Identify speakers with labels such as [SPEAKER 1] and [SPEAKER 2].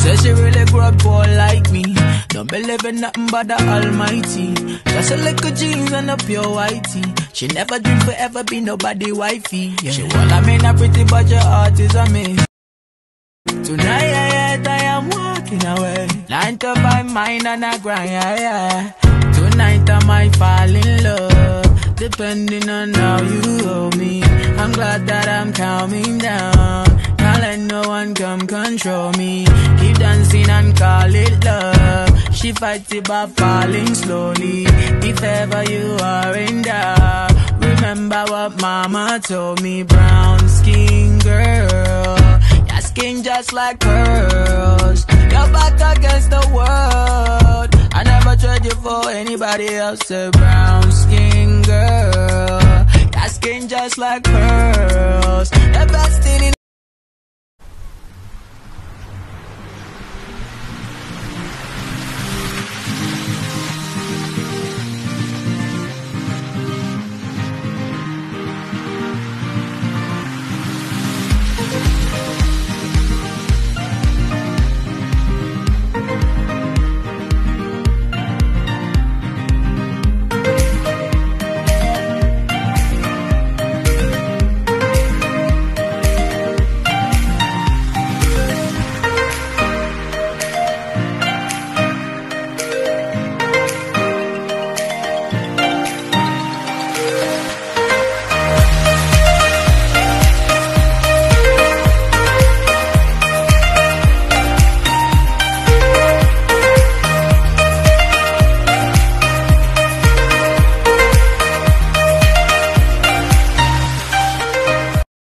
[SPEAKER 1] Says she really grew up poor like me. Don't believe in nothing but the Almighty. Just a little jeans and a pure whitey. She never dream forever be nobody wifey. Yeah. She well, I mean, a pretty but your heart is a miss. Tonight I am walking away. 9 to 5 mind and I grind, yeah. Tonight I might fall in love, depending on how you hold me. I'm glad that I'm calming down. Can't let no one come control me. Keep dancing and call it love. She fights it by falling slowly. If ever you are in doubt, remember what mama told me. Brown skin girl, your skin just like pearls. Your back against the world. I never trade you for anybody else. A brown skin girl, your skin just like pearls. The best thing in